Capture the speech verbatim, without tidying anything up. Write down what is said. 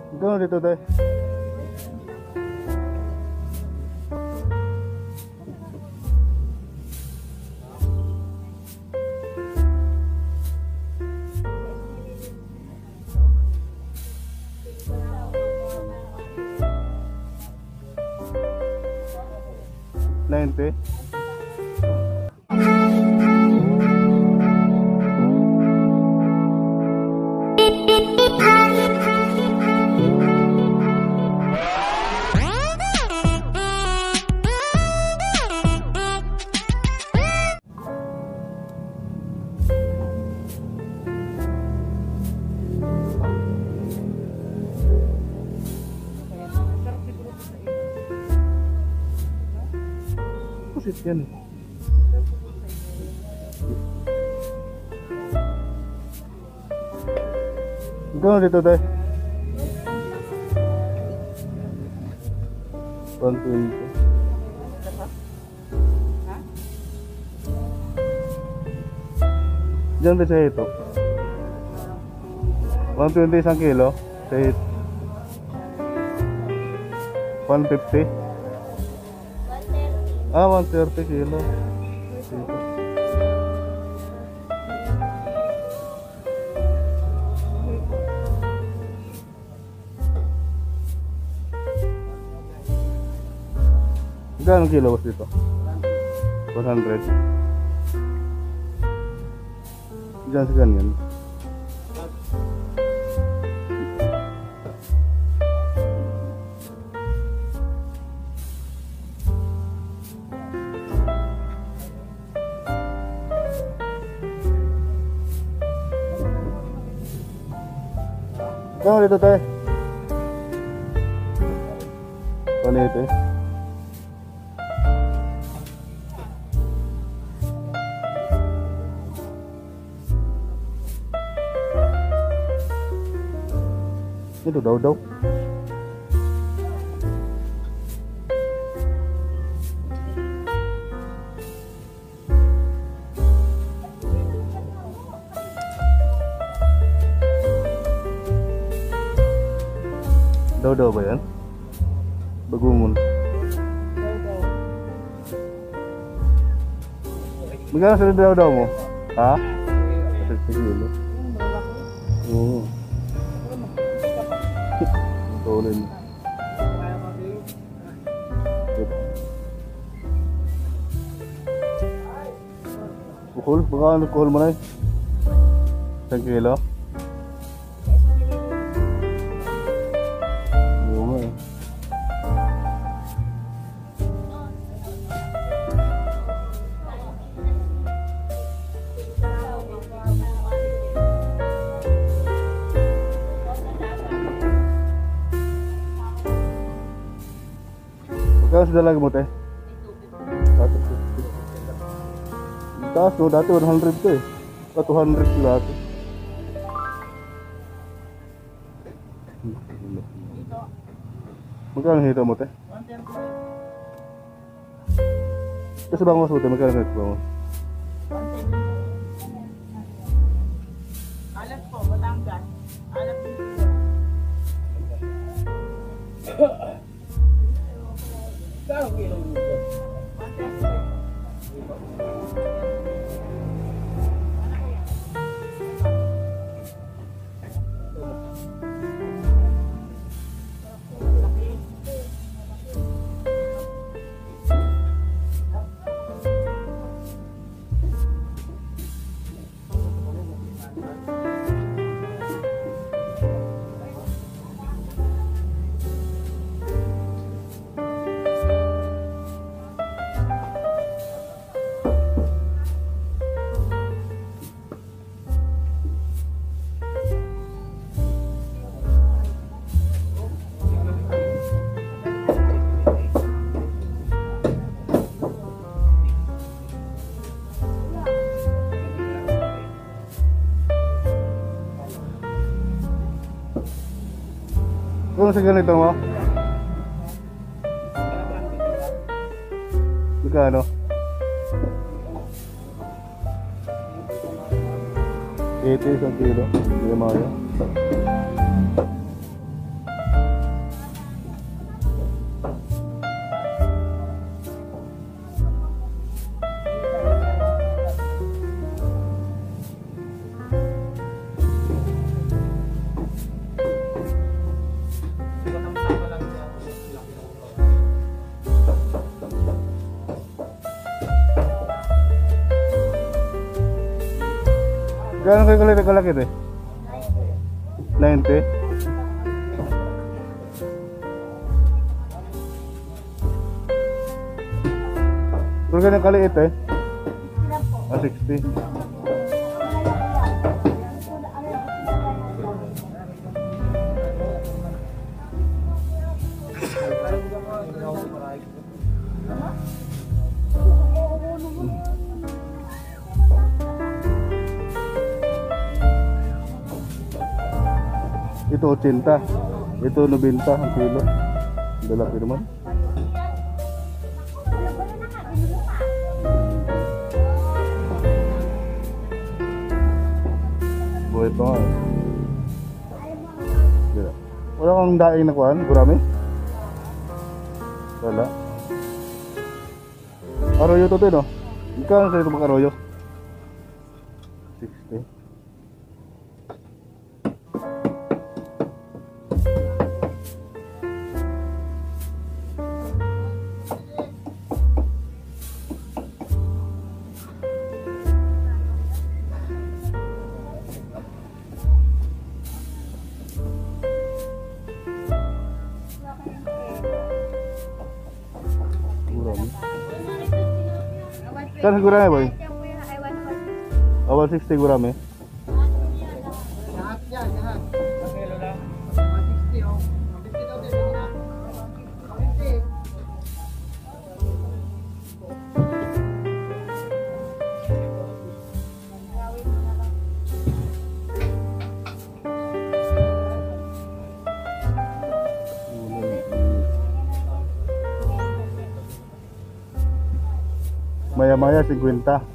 Gano'n dito tayo? ninety. Pusit yan eh. Gano'n dito tayo? one twenty. Diyan ba sa ito? one twenty isang kilo? Sa ito? one fifty? Ah, one thirty kilo. Dito. Gano'ng kilo was dito? one hundred. Diyan sa ganyan. Gano'n dito tayo? one eighty. Ito daw daw. Daw daw ba yan? Bagungon. Magkano sa daw daw mo? Ha? thirty kilo. Oo. Tulin. Bukol? Baka ano kuhol mo na eh? isang kilo? Oo nga eh. Magkano sa dalaga mo te? Taas no, dati one hundred to eh. two hundred dati. Magkano hito mo te? Kasi bangos mo te, magkano hito bangos? Alam po, Batangas. Alam po. Kano kilo mo ito? Kung sa ganito mo? Magkano? eighty isang kilo. Hindi na mayo. Gano'n kayo kalaki kalaki eh? ninety? Kung ganyan kaliit eh? Ah, sixty. Ito eighty. Ito ninety ang kilo. Dalaki naman. Buhay pa nga. Dila. Wala kang daing na kuhan? Gurami? Wala. Arroyo to to no? Ikaw ang salito mag arroyo? sixty. Kan gurame boy? Awal sixty gurame. Lahat yan, lahat. one sixty oh. one fifty daw din na. one fifty. Maya-maya fifty.